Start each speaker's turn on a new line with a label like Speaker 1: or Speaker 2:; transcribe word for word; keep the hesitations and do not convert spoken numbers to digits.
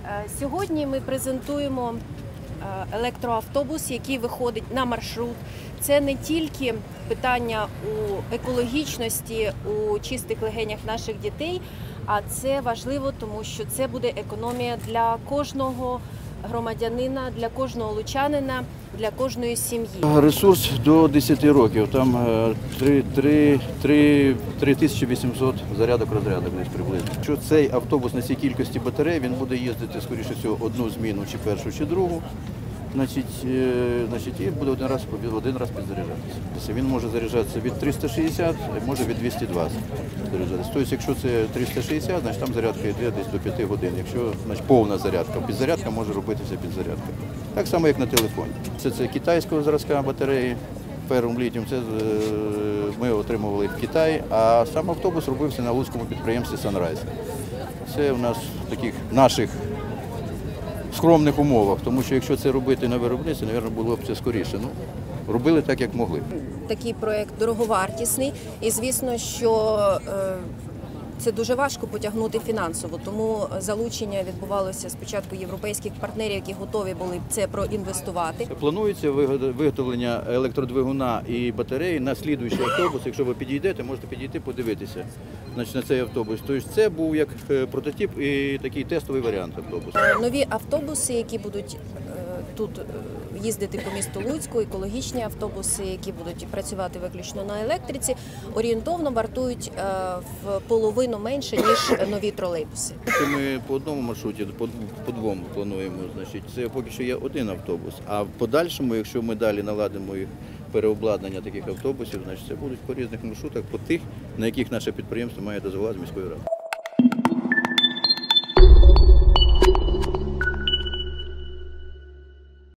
Speaker 1: Сьогодні ми презентуємо електроавтобус, який виходить на маршрут. Це не тільки питання у екологічності, у чистих легенях наших дітей, а це важливо, тому що це буде економія для кожного громадянина, для кожного лучанина, для кожної сім'ї.
Speaker 2: Ресурс до десяти років, там три тисячі вісімсот зарядок-розрядок десь приблизно. Якщо цей автобус на цій кількості батарей, він буде їздити, скоріше всього, одну зміну, чи першу, чи другу, значить, значить, і буде один раз, один раз підзаряджатися. Він може заряджатися від триста шістдесят, може від двісті двадцять заряджатися. Тобто, якщо це триста шістдесят, значить там зарядка йде десь до п'яти годин. Якщо значить, повна зарядка, підзарядка може робитися підзарядка. Так само, як на телефоні. Це, це китайського зразка батареї, феррум літіум, це ми отримували в Китаї, а сам автобус робився на луцькому підприємстві Sunrise. Це у нас в таких наших скромних умовах, тому що якщо це робити на виробництві, мабуть, було б це скоріше. Ну, робили так, як могли.
Speaker 1: Такий проєкт дороговартісний і, звісно, що е, це дуже важко потягнути фінансово, тому залучення відбувалося спочатку європейських партнерів, які готові були це проінвестувати.
Speaker 2: Планується виготовлення електродвигуна і батареї на слідуючий автобус. Якщо ви підійдете, можете підійти, подивитися значить, на цей автобус. Тобто це був як прототип і такий тестовий варіант автобусу.
Speaker 1: Нові автобуси, які будуть тут їздити по місту Луцьку, екологічні автобуси, які будуть працювати виключно на електриці, орієнтовно вартують в половину менше, ніж нові тролейбуси.
Speaker 2: Ми по одному маршруті, по, по двом плануємо, значить, це поки що є один автобус, а в подальшому, якщо ми далі наладимо їх переобладнання таких автобусів, значить це будуть по різних маршрутах, по тих, на яких наше підприємство має дозволи з міської ради.